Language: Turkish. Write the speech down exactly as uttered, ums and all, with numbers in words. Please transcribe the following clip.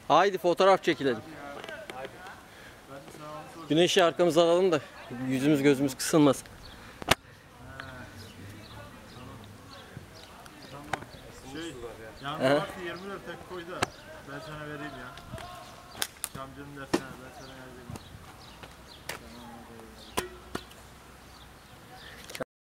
Haydi fotoğraf çekilelim. Güneşi arkamıza alalım da yüzümüz gözümüz kısılmasın. Şey, yanında varsa yirmi lira tek koy da ben sana vereyim ya. Camcının dersine ben sana vereyim.